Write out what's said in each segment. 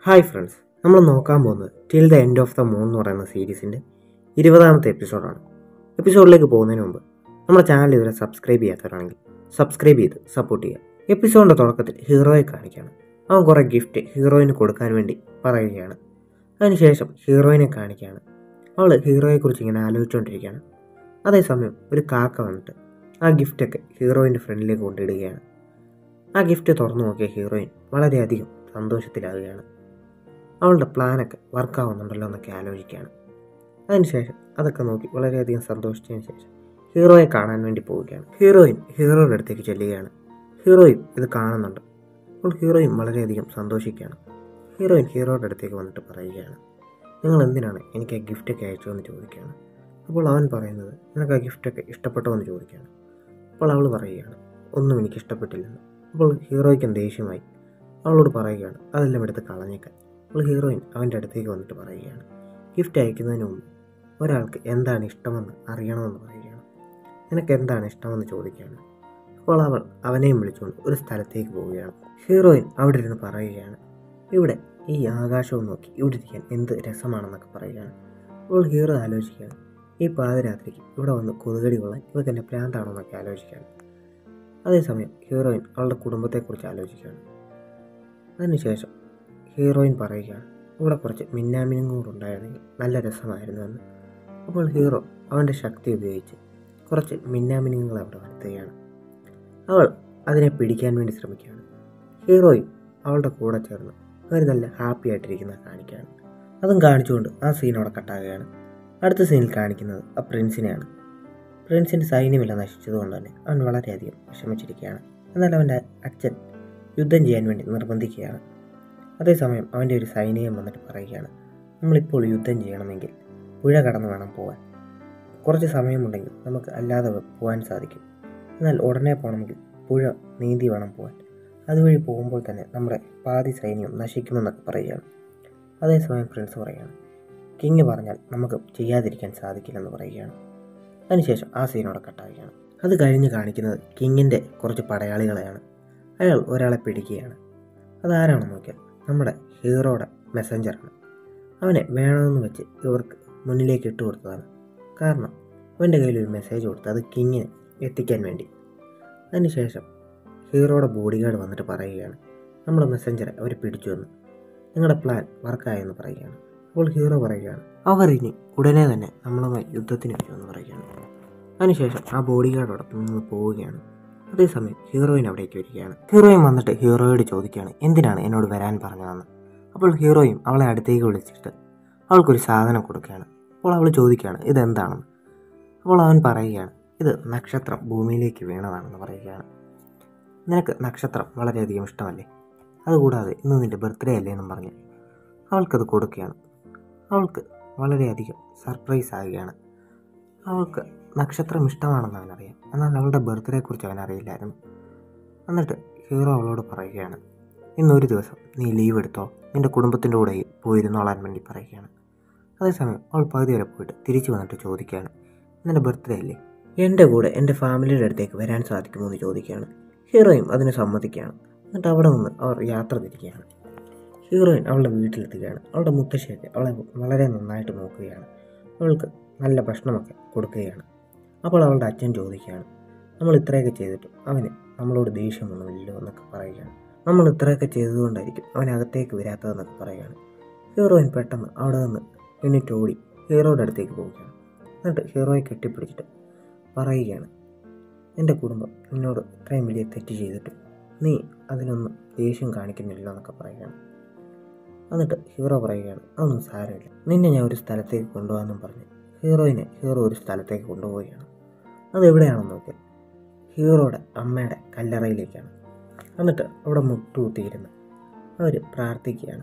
Hi friends, നമ്മൾ നോക്കാൻ പോകുന്നത് till the end of the moon എന്ന് പറയുന്ന സീരീസിൻ്റെ 20ാമത്തെ എപ്പിസോഡാണ്. എപ്പിസോഡിലേക്ക് പോകുന്നതിന് മുമ്പ് നമ്മുടെ ചാനൽ ഇതുവരെ സബ്സ്ക്രൈബ് ചെയ്യാത്തവരാണെങ്കിൽ സബ്സ്ക്രൈബ് ചെയ്ത് സപ്പോർട്ട് ചെയ്യുക. എപ്പിസോഡിൻ്റെ തുടക്കത്തിൽ ഹീറോയെ കാണിക്കുകയാണ്. അവൻ കുറേ ഗിഫ്റ്റ് ഹീറോയിന് കൊടുക്കാൻ വേണ്ടി പറയുകയാണ്. അതിനുശേഷം ഹീറോയിനെ കാണിക്കുകയാണ്. അവൾ ഹീറോയെക്കുറിച്ച് ഇങ്ങനെ ആലോചിച്ചുകൊണ്ടിരിക്കുകയാണ്. അതേസമയം ഒരു കാക്ക വന്നിട്ട് ആ ഗിഫ്റ്റൊക്കെ ഹീറോയിൻ്റെ ഫ്രണ്ടിലേക്ക് കൊണ്ടിടുകയാണ്. ആ ഗിഫ്റ്റ് തുറന്നു നോക്കിയ ഹീറോയിൻ വളരെയധികം സന്തോഷത്തിലാവുകയാണ്. അവളുടെ പ്ലാനൊക്കെ വർക്കാവുന്നുണ്ടല്ലോ എന്നൊക്കെ ആലോചിക്കുകയാണ്. അതിനുശേഷം അതൊക്കെ നോക്കി വളരെയധികം സന്തോഷിച്ചതിന് ശേഷം ഹീറോയെ കാണാൻ വേണ്ടി പോവുകയാണ്. ഹീറോയിൻ ഹീറോയുടെ അടുത്തേക്ക് ചെല്ലുകയാണ്. ഹീറോയും ഇത് കാണുന്നുണ്ട്. അപ്പോൾ ഹീറോയിൻ വളരെയധികം സന്തോഷിക്കുകയാണ്. ഹീറോയിൻ ഹീറോയുടെ അടുത്തേക്ക് വന്നിട്ട് പറയുകയാണ്, നിങ്ങൾ എന്തിനാണ് എനിക്ക് ആ ഗിഫ്റ്റൊക്കെ അയച്ചതെന്ന് ചോദിക്കുകയാണ്. അപ്പോൾ അവൻ പറയുന്നത്, നിനക്ക് ആ ഗിഫ്റ്റൊക്കെ ഇഷ്ടപ്പെട്ടോ എന്ന് ചോദിക്കുകയാണ്. അപ്പോൾ അവൾ പറയുകയാണ്, ഒന്നും എനിക്ക് ഇഷ്ടപ്പെട്ടില്ലെന്ന്. അപ്പോൾ ഹീറോയ്ക്കും ദേഷ്യമായി അവളോട് പറയുകയാണ്, അതെല്ലാം എടുത്ത് കളഞ്ഞേക്കാൻ. അപ്പോൾ ഹീറോയിൻ അവൻ്റെ അടുത്തേക്ക് വന്നിട്ട് പറയുകയാണ്, ഗിഫ്റ്റ് അയക്കുന്നതിന് മുമ്പ് ഒരാൾക്ക് എന്താണ് ഇഷ്ടമെന്ന് അറിയണമെന്ന് പറയുകയാണ്. നിനക്ക് എന്താണ് ഇഷ്ടമെന്ന് ചോദിക്കുകയാണ്. അപ്പോൾ അവൾ അവനെയും വിളിച്ചുകൊണ്ട് ഒരു സ്ഥലത്തേക്ക് പോവുകയാണ്. ഹീറോയിൻ അവിടെ ഇരുന്ന് പറയുകയാണ്, ഇവിടെ ഈ ആകാശവും നോക്കി ഇവിടെ ഇരിക്കാൻ എന്ത് രസമാണെന്നൊക്കെ പറയുകയാണ്. അപ്പോൾ ഹീറോ ആലോചിക്കുകയാണ്, ഈ പാതിരാത്രിക്ക് ഇവിടെ വന്ന് കൊതുകടി കൊള്ളാൻ ഇവർക്ക് എൻ്റെ പ്രാന്താണോ എന്നൊക്കെ ആലോചിക്കുകയാണ്. അതേസമയം ഹീറോയിൻ അവളുടെ കുടുംബത്തെക്കുറിച്ച് ആലോചിക്കുകയാണ്. അതിനുശേഷം ഹീറോയിൻ പറയുകയാണ്, ഇവിടെ കുറച്ച് മിന്നാമിനുങ്ങൂറുണ്ടായിരുന്നെങ്കിൽ നല്ല രസമായിരുന്നുവെന്ന്. അപ്പോൾ ഹീറോ അവൻ്റെ ശക്തി ഉപയോഗിച്ച് കുറച്ച് മിന്നാമിനുങ്ങളെ അവിടെ വരുത്തുകയാണ്. അവൾ അതിനെ പിടിക്കാൻ വേണ്ടി ശ്രമിക്കുകയാണ്. ഹീറോയും അവളുടെ കൂടെ ചേർന്ന് അവർ നല്ല ഹാപ്പി ആയിട്ടിരിക്കുന്നത് കാണിക്കുകയാണ്. അതും കാണിച്ചുകൊണ്ട് ആ സീൻ അവിടെ കട്ടാകുകയാണ്. അടുത്ത സീനിൽ കാണിക്കുന്നത് ആ പ്രിൻസിനെയാണ്. പ്രിൻസിൻ്റെ സൈന്യമെല്ലാം നശിച്ചതുകൊണ്ട് തന്നെ അവൻ വളരെയധികം വിഷമിച്ചിരിക്കുകയാണ്. എന്നാൽ അവൻ്റെ അച്ഛൻ യുദ്ധം ചെയ്യാൻ വേണ്ടി നിർബന്ധിക്കുകയാണ്. അതേസമയം അവൻ്റെ ഒരു സൈനികൻ വന്നിട്ട് പറയുകയാണ്, നമ്മളിപ്പോൾ യുദ്ധം ചെയ്യണമെങ്കിൽ പുഴ കടന്ന് വേണം പോകാൻ. കുറച്ച് സമയമുണ്ടെങ്കിൽ നമുക്ക് അല്ലാതെ പോകാൻ സാധിക്കും. എന്നാൽ ഉടനെ പോകണമെങ്കിൽ പുഴ നീന്തി വേണം പോകാൻ. അതുവഴി പോകുമ്പോൾ തന്നെ നമ്മുടെ പാതി സൈന്യം നശിക്കുമെന്നൊക്കെ പറയുകയാണ്. അതേസമയം പ്രിൻസ് പറയുകയാണ്, കിങ് പറഞ്ഞാൽ നമുക്ക് ചെയ്യാതിരിക്കാൻ സാധിക്കില്ലെന്ന് പറയുകയാണ്. അതിനുശേഷം ആ സീനോടെ കട്ടാവുകയാണ്. അത് കഴിഞ്ഞ് കാണിക്കുന്നത് കിങ്ങിൻ്റെ കുറച്ച് പടയാളികളെയാണ്. അയാൾ ഒരാളെ പിടിക്കുകയാണ്. അതാരാണെന്ന് നോക്കിയാൽ നമ്മുടെ ഹീറോയുടെ മെസ്സഞ്ചറാണ്. അവനെ വേണമെന്ന് വെച്ച് ഇവർക്ക് മുന്നിലേക്ക് ഇട്ട് കൊടുത്തതാണ്. കാരണം അവൻ്റെ കയ്യിലൊരു മെസ്സേജ് കൊടുത്ത് അത് കിങ്ങിന് എത്തിക്കാൻ വേണ്ടി. അതിനുശേഷം ഹീറോയുടെ ബോഡി ഗാർഡ് വന്നിട്ട് പറയുകയാണ്, നമ്മുടെ മെസ്സഞ്ചറെ അവർ പിടിച്ചുവെന്ന്, നിങ്ങളുടെ പ്ലാൻ വർക്കായെന്ന് പറയുകയാണ്. അപ്പോൾ ഹീറോ പറയുകയാണ്, അവർ ഇനി ഉടനെ തന്നെ നമ്മളുമായി യുദ്ധത്തിന് വരുമെന്ന് പറയുകയാണ്. അതിനുശേഷം ആ ബോഡി ഗാർഡോടൊപ്പം നിന്ന് പോവുകയാണ്. അതേസമയം ഹീറോയിൻ അവിടേക്ക് വരികയാണ്. ഹീറോയിൻ വന്നിട്ട് ഹീറോയോട് ചോദിക്കുകയാണ്, എന്തിനാണ് എന്നോട് വരാൻ പറഞ്ഞതെന്ന്. അപ്പോൾ ഹീറോയും അവളെ അടുത്തേക്ക് വിളിച്ചിട്ട് അവൾക്കൊരു സാധനം കൊടുക്കുകയാണ്. അപ്പോൾ അവൾ ചോദിക്കുകയാണ്, ഇതെന്താണെന്ന്. അപ്പോൾ അവൻ പറയുകയാണ്, ഇത് നക്ഷത്രം ഭൂമിയിലേക്ക് വീണതാണെന്ന് പറയുകയാണ്. നിനക്ക് നക്ഷത്രം വളരെയധികം ഇഷ്ടമല്ലേ, അതുകൂടാതെ ഇന്ന് നിൻ്റെ ബർത്ത്ഡേ അല്ലേ എന്നും പറഞ്ഞ് അവൾക്കത് കൊടുക്കുകയാണ്. അവൾക്ക് വളരെയധികം സർപ്രൈസ് ആകുകയാണ്. അവൾക്ക് നക്ഷത്രം ഇഷ്ടമാണെന്ന് അവനറിയാം, എന്നാൽ അവളുടെ ബർത്ത്ഡേയെക്കുറിച്ച് അവനറിയില്ലായിരുന്നു. എന്നിട്ട് ഹീറോ അവളോട് പറയുകയാണ്, ഇന്നൊരു ദിവസം നീ ലീവ് എടുത്തോ, നിൻ്റെ കുടുംബത്തിൻ്റെ കൂടെ പോയിരുന്നോളാൻ വേണ്ടി പറയുകയാണ്. അതേസമയം അവൾ പകുതി വരെ പോയിട്ട് തിരിച്ചു വന്നിട്ട് ചോദിക്കുകയാണ്, നിൻ്റെ ബർത്ത്ഡേ അല്ലേ, എൻ്റെ കൂടെ എൻ്റെ ഫാമിലിയുടെ അടുത്തേക്ക് വരാൻ സാധിക്കുമോ എന്ന് ചോദിക്കുകയാണ്. ഹീറോയും അതിന് സമ്മതിക്കുകയാണ്. എന്നിട്ട് അവിടെ നിന്ന് അവർ യാത്ര തിരിക്കുകയാണ്. ഹീറോയിൻ അവളുടെ വീട്ടിലെത്തുകയാണ്. അവളുടെ മുത്തശ്ശിയൊക്കെ അവളെ വളരെ നന്നായിട്ട് നോക്കുകയാണ്. അവൾക്ക് നല്ല ഭക്ഷണമൊക്കെ കൊടുക്കുകയാണ്. അപ്പോൾ അവളുടെ അച്ഛൻ ചോദിക്കുകയാണ്, നമ്മൾ ഇത്രയൊക്കെ ചെയ്തിട്ടും അവന് നമ്മളോട് ദേഷ്യമൊന്നുമില്ലല്ലോ എന്നൊക്കെ പറയുകയാണ്. നമ്മൾ ഇത്രയൊക്കെ ചെയ്തതുകൊണ്ടായിരിക്കും അവനകത്തേക്ക് വരാത്തതെന്നൊക്കെ പറയുകയാണ്. ഹീറോയിൻ പെട്ടെന്ന് അവിടെ നിന്ന് എണ്ണിട്ട് ഓടി ഹീറോയുടെ അടുത്തേക്ക് പോവുകയാണ്. എന്നിട്ട് ഹീറോയെ കെട്ടിപ്പിടിച്ചിട്ട് പറയുകയാണ്, എൻ്റെ കുടുംബം നിന്നോട് ഇത്രയും വലിയ തെറ്റ് ചെയ്തിട്ടും നീ അതിനൊന്നും ദേഷ്യം കാണിക്കുന്നില്ല എന്നൊക്കെ പറയുകയാണ്. എന്നിട്ട് ഹീറോ പറയുകയാണ്, അതൊന്നും സാരമില്ല, നിന്നെ ഞാൻ ഒരു സ്ഥലത്തേക്ക് കൊണ്ടുപോകാമെന്നും പറഞ്ഞ് ഹീറോയിനെ ഹീറോ ഒരു സ്ഥലത്തേക്ക് കൊണ്ടുപോവുകയാണ്. അതെവിടെയാണെന്ന് നോക്കിയാൽ ഹീറോയുടെ അമ്മയുടെ കല്ലറയിലേക്കാണ്. എന്നിട്ട് അവിടെ മുട്ടുകുത്തിയിരുന്ന് അവർ പ്രാർത്ഥിക്കുകയാണ്.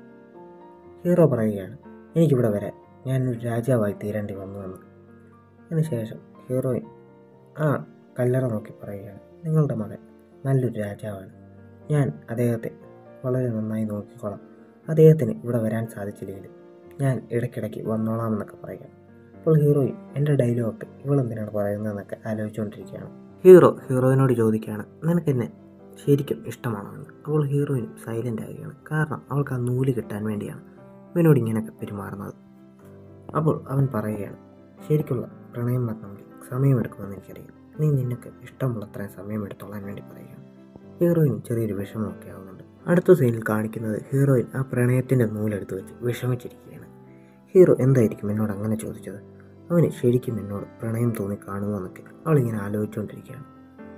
ഹീറോ പറയുകയാണ്, എനിക്കിവിടെ വരാൻ ഞാനൊരു രാജാവായി തീരേണ്ടി വന്നുവെന്ന്. അതിനുശേഷം ഹീറോയിൻ ആ കല്ലറ നോക്കി പറയുകയാണ്, നിങ്ങളുടെ മകൻ നല്ലൊരു രാജാവാണ്, ഞാൻ അദ്ദേഹത്തെ വളരെ നന്നായി നോക്കിക്കോളാം, അദ്ദേഹത്തിന് ഇവിടെ വരാൻ സാധിച്ചില്ലെങ്കിൽ ഞാൻ ഇടയ്ക്കിടയ്ക്ക് വന്നോളാമെന്നൊക്കെ പറയുകയാണ്. അപ്പോൾ ഹീറോയും എൻ്റെ ഡയലോഗൊക്കെ ഇവളെന്തിനാണ് പറയുന്നതെന്നൊക്കെ ആലോചിച്ചുകൊണ്ടിരിക്കുകയാണ്. ഹീറോയിനോട് ചോദിക്കുകയാണ്, നിനക്ക് എന്നെ ശരിക്കും ഇഷ്ടമാണെന്ന്. അപ്പോൾ ഹീറോയിനും സൈലൻ്റ് ആവുകയാണ്. കാരണം അവൾക്ക് ആ നൂല് കിട്ടാൻ വേണ്ടിയാണ് ഇവനോട് ഇങ്ങനെയൊക്കെ പെരുമാറുന്നത്. അപ്പോൾ അവൻ പറയുകയാണ്, ശരിക്കുള്ള പ്രണയം വരണമെങ്കിൽ സമയമെടുക്കുമെന്ന് എനിക്കറിയാം. നീ നിനക്ക് ഇഷ്ടമുള്ളത്രയും സമയമെടുത്തോളാൻ വേണ്ടി പറയുകയാണ്. ഹീറോയിനും ചെറിയൊരു വിഷമമൊക്കെ ആവുന്നുണ്ട്. അടുത്ത സീനിൽ കാണിക്കുന്നത് ഹീറോയിൻ ആ പ്രണയത്തിൻ്റെ നൂലെടുത്ത് വെച്ച് വിഷമിച്ചിരിക്കുകയാണ്. ഹീറോ എന്തായിരിക്കും എന്നോട് അങ്ങനെ ചോദിച്ചത്? അവന് ശരിക്കും എന്നോട് പ്രണയം തോന്നി കാണുമോ എന്നൊക്കെ അവളിങ്ങനെ ആലോചിച്ചുകൊണ്ടിരിക്കുകയാണ്.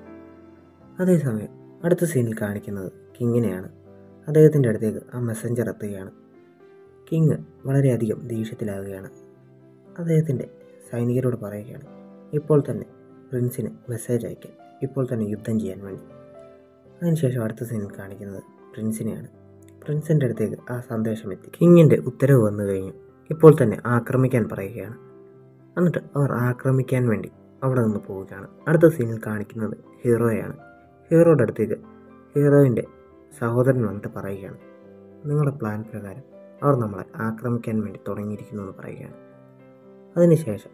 അതേസമയം അടുത്ത സീനിൽ കാണിക്കുന്നത് കിങ്ങിനെയാണ്. അദ്ദേഹത്തിൻ്റെ അടുത്തേക്ക് ആ മെസ്സഞ്ചർ എത്തുകയാണ്. കിങ് വളരെയധികം ദേഷ്യത്തിലാവുകയാണ്. അദ്ദേഹത്തിൻ്റെ സൈനികരോട് പറയുകയാണ്, ഇപ്പോൾ തന്നെ പ്രിൻസിന് മെസ്സേജ് അയക്കാൻ, ഇപ്പോൾ തന്നെ യുദ്ധം ചെയ്യാൻ വേണ്ടി. അതിനുശേഷം അടുത്ത സീനിൽ കാണിക്കുന്നത് പ്രിൻസിനെയാണ്. പ്രിൻസിൻ്റെ അടുത്തേക്ക് ആ സന്ദേശം എത്തി. കിങ്ങിൻ്റെ ഉത്തരവ് വന്നു കഴിഞ്ഞു, ഇപ്പോൾ തന്നെ ആക്രമിക്കാൻ പറയുകയാണ്. എന്നിട്ട് അവർ ആക്രമിക്കാൻ വേണ്ടി അവിടെ നിന്ന് പോവുകയാണ്. അടുത്ത സീനിൽ കാണിക്കുന്നത് ഹീറോയാണ്. ഹീറോയുടെ അടുത്തേക്ക് ഹീറോയിൻ്റെ സഹോദരൻ വന്നിട്ട് പറയുകയാണ്, നിങ്ങളുടെ പ്ലാൻ പ്രകാരം അവർ നമ്മളെ ആക്രമിക്കാൻ വേണ്ടി തുടങ്ങിയിരിക്കുന്നു എന്ന് പറയുകയാണ്. അതിനുശേഷം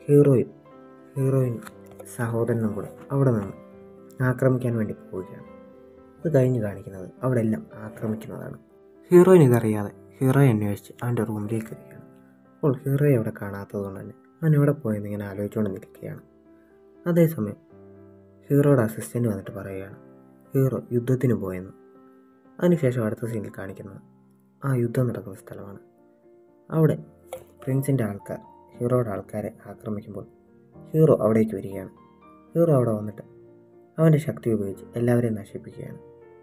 ഹീറോയിനും സഹോദരനും കൂടെ അവിടെ നിന്ന് ആക്രമിക്കാൻ വേണ്ടി പോവുകയാണ്. അത് കഴിഞ്ഞ് കാണിക്കുന്നത് അവിടെ എല്ലാം ആക്രമിക്കുന്നതാണ്. ഹീറോയിൻ ഇതറിയാതെ ഹീറോയെ അന്വേഷിച്ച് അവൻ്റെ റൂമിലേക്ക് വരികയാണ്. അപ്പോൾ ഹീറോയെ അവിടെ കാണാത്തത് കൊണ്ട് തന്നെ അവൻ എവിടെ പോയെന്ന് ഇങ്ങനെ ആലോചിച്ചുകൊണ്ട് നിൽക്കുകയാണ്. അതേസമയം ഹീറോയുടെ അസിസ്റ്റൻ്റ് വന്നിട്ട് പറയുകയാണ്, ഹീറോ യുദ്ധത്തിന് പോയെന്ന്. അതിനുശേഷം അടുത്ത സീനിൽ കാണിക്കുന്നത് ആ യുദ്ധം നടക്കുന്ന സ്ഥലമാണ്. അവിടെ പ്രിൻസിൻ്റെ ആൾക്കാർ ഹീറോയുടെ ആൾക്കാരെ ആക്രമിക്കുമ്പോൾ ഹീറോ അവിടേക്ക് വരികയാണ്. ഹീറോ അവിടെ വന്നിട്ട് അവൻ്റെ ശക്തി ഉപയോഗിച്ച് എല്ലാവരെയും നശിപ്പിക്കുകയാണ്.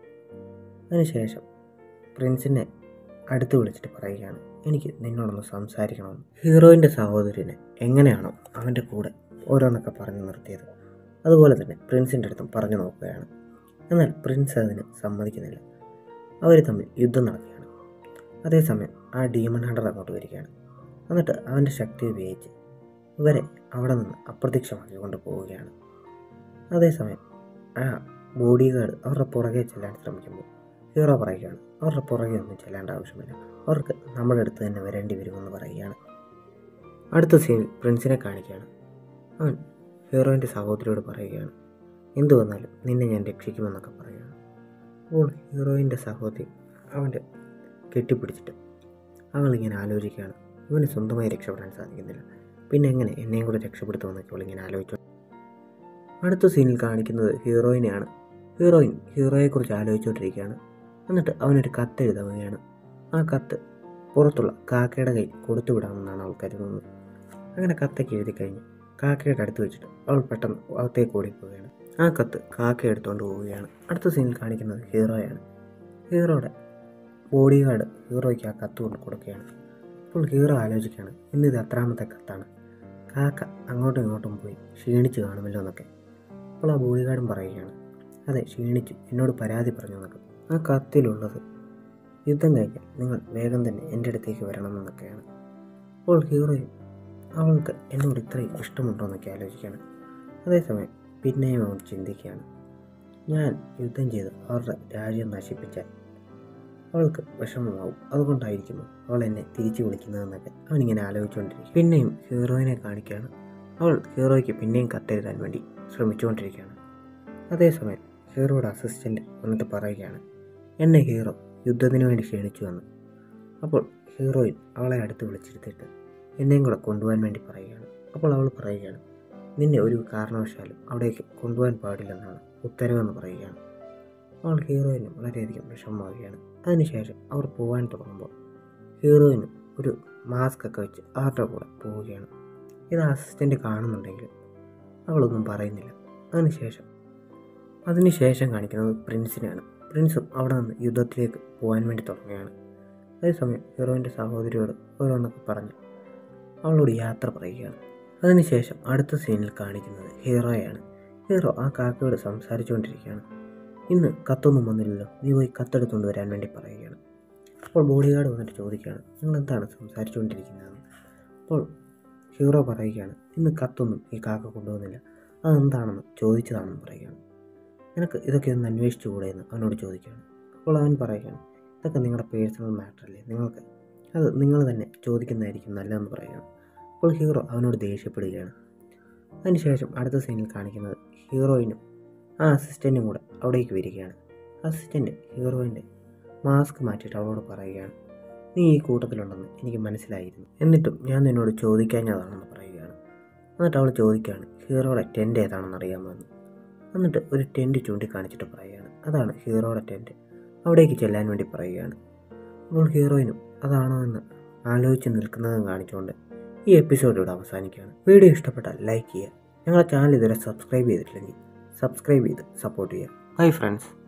അതിനുശേഷം പ്രിൻസിനെ അടുത്ത് വിളിച്ചിട്ട് പറയുകയാണ്, എനിക്ക് നിന്നോടൊന്ന് സംസാരിക്കണമെന്ന്. ഹീറോയിൻ്റെ സഹോദരനെ എങ്ങനെയാണോ അവൻ്റെ കൂടെ ഓരോന്നൊക്കെ പറഞ്ഞു നിർത്തിയത്, അതുപോലെ തന്നെ പ്രിൻസിൻ്റെ അടുത്തും പറഞ്ഞു നോക്കുകയാണ്. എന്നാൽ പ്രിൻസ് അതിന് സമ്മതിക്കുന്നില്ല. അവർ തമ്മിൽ യുദ്ധം നടക്കുകയാണ്. അതേസമയം ആ ഡീമൺ ഹണ്ടർ അങ്ങോട്ട് വരികയാണ്. എന്നിട്ട് അവൻ്റെ ശക്തി ഉപയോഗിച്ച് ഇവരെ അവിടെ നിന്ന് അപ്രത്യക്ഷമാക്കിക്കൊണ്ട് പോവുകയാണ്. അതേസമയം ആ ബോഡി ഗാർഡ് അവരുടെ പുറകെ ചെല്ലാൻ ശ്രമിക്കുമ്പോൾ ഹീറോ പറയുകയാണ്, അവരുടെ പുറകെ ഒന്നും ചെല്ലേണ്ട ആവശ്യമില്ല, അവർക്ക് നമ്മുടെ അടുത്ത് തന്നെ വരേണ്ടി വരുമെന്ന് പറയുകയാണ്. അടുത്ത സീനിൽ പ്രിൻസിനെ കാണിക്കുകയാണ്. അവൻ ഹീറോയിൻ്റെ സഹോദരിയോട് പറയുകയാണ്, എന്തു വന്നാലും നിന്നെ ഞാൻ രക്ഷിക്കുമെന്നൊക്കെ പറയുകയാണ്. അപ്പോൾ ഹീറോയിൻ്റെ സഹോദരി അവൻ്റെ കെട്ടിപ്പിടിച്ചിട്ട് അവളിങ്ങനെ ആലോചിക്കുകയാണ്, ഇവന് സ്വന്തമായി രക്ഷപ്പെടാൻ സാധിക്കുന്നില്ല, പിന്നെ എങ്ങനെ എന്നെയും കൂടെ രക്ഷപ്പെടുത്തുമെന്നൊക്കെ അവളിങ്ങനെ ആലോചിച്ചു. അടുത്ത സീനിൽ കാണിക്കുന്നത് ഹീറോയിനെയാണ്. ഹീറോയിൻ ഹീറോയെക്കുറിച്ച് ആലോചിച്ചുകൊണ്ടിരിക്കുകയാണ്. എന്നിട്ട് അവനൊരു കത്ത് എഴുതുകയാണ്. ആ കത്ത് പുറത്തുള്ള കാക്കയുടെ കയ്യിൽ കൊടുത്തു വിടാമെന്നാണ് അവൾ കരുതുന്നത്. അങ്ങനെ കത്തൊക്കെ എഴുതി കഴിഞ്ഞ് കാക്കയുടെ അടുത്ത് വെച്ചിട്ട് അവൾ പെട്ടെന്ന് അകത്തേക്ക് ഓടിപ്പോവുകയാണ്. ആ കത്ത് കാക്ക എടുത്തുകൊണ്ട് പോവുകയാണ്. അടുത്ത സീനിൽ കാണിക്കുന്നത് ഹീറോയാണ്. ഹീറോയുടെ ബോഡി ഗാർഡ് ഹീറോയ്ക്ക് ആ കത്ത് കൊണ്ട് കൊടുക്കുകയാണ്. അപ്പോൾ ഹീറോ ആലോചിക്കുകയാണ്, ഇന്നിത് എത്രാമത്തെ കത്താണ്, കാക്ക അങ്ങോട്ടും ഇങ്ങോട്ടും പോയി ക്ഷീണിച്ച് കാണുമല്ലോ എന്നൊക്കെ. അപ്പോൾ ആ ബോഡി ഗാർഡും പറയുകയാണ്, അതെ ക്ഷീണിച്ചു, എന്നോട് പരാതി പറഞ്ഞു എന്നൊക്കെ. ആ കത്തിലുള്ളത് യുദ്ധം കഴിഞ്ഞാൽ നിങ്ങൾ വേഗം തന്നെ എൻ്റെ അടുത്തേക്ക് വരണമെന്നൊക്കെയാണ്. അപ്പോൾ ഹീറോയും അവൾക്ക് എന്നോട് ഇത്രയും ഇഷ്ടമുണ്ടോ എന്നൊക്കെ ആലോചിക്കുകയാണ്. അതേസമയം പിന്നെയും അവൻ ചിന്തിക്കുകയാണ്, ഞാൻ യുദ്ധം ചെയ്ത് അവരുടെ രാജ്യം നശിപ്പിച്ചാൽ അവൾക്ക് വിഷമമാവും, അതുകൊണ്ടായിരിക്കുമോ അവൾ എന്നെ തിരിച്ചു വിളിക്കുന്നതെന്നൊക്കെ അവനിങ്ങനെ ആലോചിച്ചുകൊണ്ടിരിക്കും. പിന്നെയും ഹീറോയിനെ കാണിക്കുകയാണ്. അവൾ ഹീറോയ്ക്ക് പിന്നെയും കത്തെഴുതാൻ വേണ്ടി ശ്രമിച്ചുകൊണ്ടിരിക്കുകയാണ്. അതേസമയം ഹീറോയുടെ അസിസ്റ്റൻ്റ് വന്നിട്ട് പറയുകയാണ്, എന്നെ ഹീറോ യുദ്ധത്തിന് വേണ്ടി ക്ഷണിച്ചു വന്നു. അപ്പോൾ ഹീറോയിൻ അവളെ അടുത്ത് വിളിച്ചെടുത്തിട്ട് എന്നെയും കൂടെ കൊണ്ടുപോകാൻ വേണ്ടി പറയുകയാണ്. അപ്പോൾ അവൾ പറയുകയാണ്, നിന്നെ ഒരു കാരണവശാലും അവിടേക്ക് കൊണ്ടുപോകാൻ പാടില്ലെന്നാണ് ഉത്തരവെന്ന് പറയുകയാണ്. അവൾ ഹീറോയിന് വളരെയധികം വിഷമമാവുകയാണ്. അതിനുശേഷം അവർ പോകാൻ തുടങ്ങുമ്പോൾ ഹീറോയിന് ഒരു മാസ്ക് ഒക്കെ വെച്ച് അവരുടെ കൂടെ പോവുകയാണ്. ഇത് അസിസ്റ്റൻ്റ് കാണുന്നുണ്ടെങ്കിലും അവളൊന്നും പറയുന്നില്ല. അതിനുശേഷം കാണിക്കുന്നത് പ്രിൻസിനെയാണ്. പ്രിൻസും അവിടെ നിന്ന് യുദ്ധത്തിലേക്ക് പോകാൻ വേണ്ടി തുടങ്ങുകയാണ്. അതേസമയം ഹീറോയിൻ്റെ സഹോദരിയോട് ഓരോന്നൊക്കെ പറഞ്ഞ് അവളോട് യാത്ര പറയുകയാണ്. അതിനുശേഷം അടുത്ത സീനിൽ കാണിക്കുന്നത് ഹീറോയാണ്. ഹീറോ ആ കാക്കയോട് സംസാരിച്ചുകൊണ്ടിരിക്കുകയാണ്. ഇന്ന് കത്തൊന്നും വന്നില്ലല്ലോ, നീ പോയി കത്തെടുത്തുകൊണ്ട് വരാൻ വേണ്ടി പറയുകയാണ്. അപ്പോൾ ബോഡി ഗാർഡ് വന്നിട്ട് ചോദിക്കുകയാണ്, നിങ്ങൾ എന്താണ് സംസാരിച്ചുകൊണ്ടിരിക്കുന്നതെന്ന്. അപ്പോൾ ഹീറോ പറയുകയാണ്, ഇന്ന് കത്തൊന്നും ഈ കാക്ക കൊണ്ടുവന്നില്ല, അതെന്താണെന്ന് ചോദിച്ചതാണെന്ന് പറയുകയാണ്. നിനക്ക് ഇതൊക്കെ ഒന്ന് അന്വേഷിച്ചു കൂടെ എന്ന് അവനോട് ചോദിക്കുകയാണ്. അപ്പോൾ അവൻ പറയുകയാണ്, ഇതൊക്കെ നിങ്ങളുടെ പേഴ്സണൽ മാറ്ററല്ലേ, അത് നിങ്ങൾ തന്നെ ചോദിക്കുന്നതായിരിക്കും നല്ലതെന്ന് പറയുകയാണ്. അപ്പോൾ ഹീറോ അവനോട് ദേഷ്യപ്പെടുകയാണ്. അതിനുശേഷം അടുത്ത സീനിൽ കാണിക്കുന്നത് ഹീറോയിനും ആ അസിസ്റ്റൻറ്റും കൂടെ അവിടേക്ക് വരികയാണ്. അസിസ്റ്റൻ്റ് ഹീറോയിൻ്റെ മാസ്ക് മാറ്റിയിട്ട് അവളോട് പറയുകയാണ്, നീ ഈ കൂട്ടത്തിലുണ്ടെന്ന് എനിക്ക് മനസ്സിലായിരുന്നു, എന്നിട്ടും ഞാൻ നിന്നോട് ചോദിക്കാഞ്ഞതാണെന്ന് പറയുകയാണ്. എന്നിട്ട് അവൾ ചോദിക്കുകയാണ് ഹീറോയുടെ ടെൻ്റ് ഏതാണെന്ന് അറിയാമെന്ന്. എന്നിട്ട് ഒരു ടെൻ്റ് ചൂണ്ടിക്കാണിച്ചിട്ട് പറയുകയാണ്, അതാണ് ഹീറോയുടെ ടെൻ്റ്, അവിടേക്ക് ചെല്ലാൻ വേണ്ടി പറയുകയാണ്. അപ്പോൾ ഹീറോയിനും അതാണോ എന്ന് ആലോചിച്ച് നിൽക്കുന്നതും കാണിച്ചുകൊണ്ട് ഈ എപ്പിസോഡ് ഇവിടെ അവസാനിക്കുകയാണ്. വീഡിയോ ഇഷ്ടപ്പെട്ടാൽ ലൈക്ക് ചെയ്യുക. ഞങ്ങളുടെ ചാനൽ ഇതുവരെ സബ്സ്ക്രൈബ് ചെയ്തിട്ടില്ലെങ്കിൽ സബ്സ്ക്രൈബ് ചെയ്ത് സപ്പോർട്ട് ചെയ്യുക. Bye friends.